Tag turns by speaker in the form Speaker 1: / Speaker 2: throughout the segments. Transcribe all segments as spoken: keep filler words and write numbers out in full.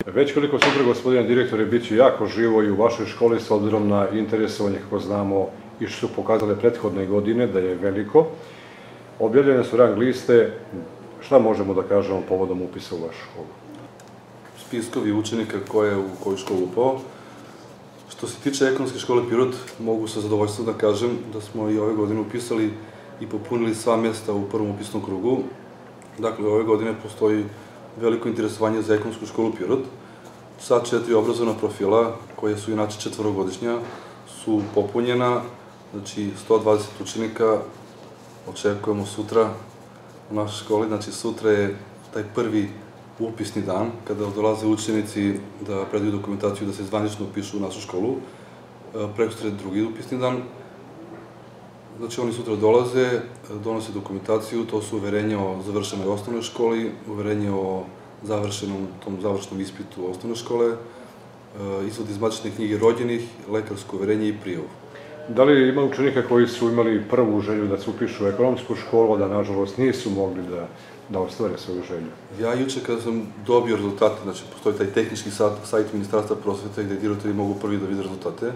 Speaker 1: Već koliko sutra, gospodine direktore, bit će jako živo i u vašoj školi s obzirom na interesovanje, kako znamo, i što su pokazale prethodne godine, da je veliko. Objavljene su rang liste, šta možemo da kažemo povodom upisa u vašu školu?
Speaker 2: Spiskovi učenika ko je u koju školu upao. Što se tiče ekonomske škole Pirot, mogu sa zadovoljstvom da kažem da smo i ove godine upisali i popunili sva mesta u prvom upisnom krugu. Dakle, ove godine postoji veliko interesovanje za ekonomsku školu Pirot. Sa četiri obrazovna profila, koje su inače četvorogodišnja, su popunjena, znači sto dvadeset učenika očekujemo sutra u našoj školi. Znači, sutra je taj prvi upisni dan, kada dolaze učenici da predaju dokumentaciju da se zvanično upišu u našu školu. Prekosutra je drugi upisni dan. Znači, oni sutra dolaze, donose dokumentaciju, to su uverenje o završenoj osnovnoj školi, uverenje o završenom, tom završenom ispitu osnovne škole, izvod iz matične knjige rođenih, lekarsko uverenje i prijavu.
Speaker 1: Da li ima učenika koji su imali prvu želju da se upišu u ekonomsku školu, da nažalost nisu mogli da ostvare svoju želju? Ja
Speaker 2: juče kada sam dobio rezultate, znači postoji taj tehnički sajt Ministarstva prosvete gde direktori mogu prvi da vide rezultate,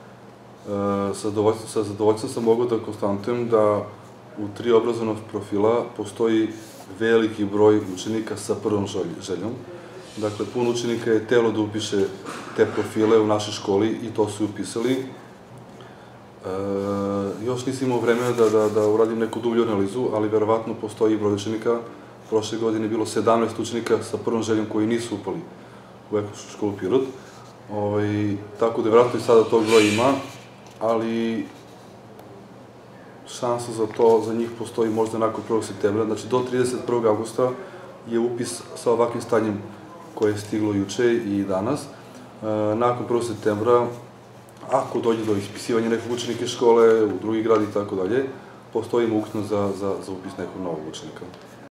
Speaker 2: sa zadovoljstvom sam mogao da konstatujem da u tri obrazovna profila postoji veliki broj učenika sa prvom željom. Dakle, puno učenika je telo da upiše te profile u našoj školi i to su upisali. Još nisam imao vremena da uradim neku dublju analizu, ali verovatno postoji broj učenika. Prošle godine je bilo sedamnaest učenika sa prvom željom koji nisu upali u ekonomsku školu Pirot. Tako da verovatno i sada tog broja ima, ali šansa za to, za njih postoji možda nakon prvog septembra. Znači, do trideset prvog avgusta je upis sa ovakvim stanjem koje je stiglo juče i danas. Nakon prvog septembra, ako dođe do ispisivanja nekog učenika iz škole, u drugi grad i tako dalje, postoji mogućnost za upis nekog novog učenika.